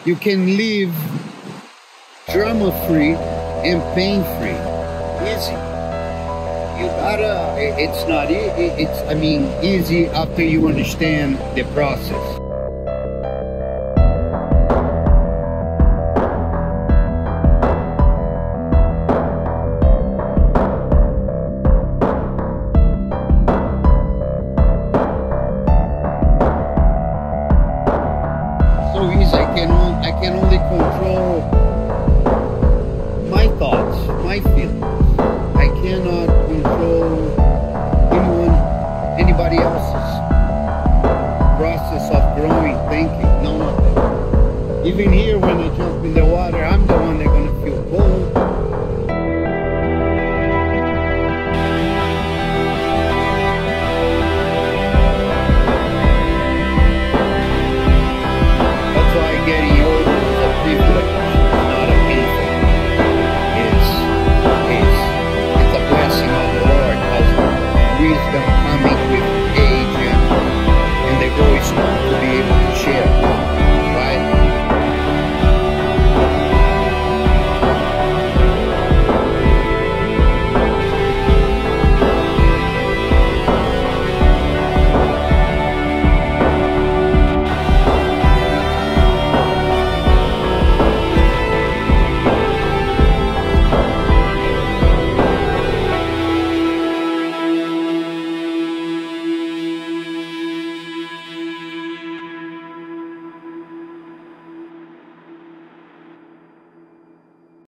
you can live drama-free and pain-free. Easy. You gotta, it's not, I mean, easy after you understand the process. So easy, I can only control my thoughts, my feelings. I cannot control anybody else's process of growing, thinking, none of it. Even here when I jump in the water, I'm the one that's gonna feel cold.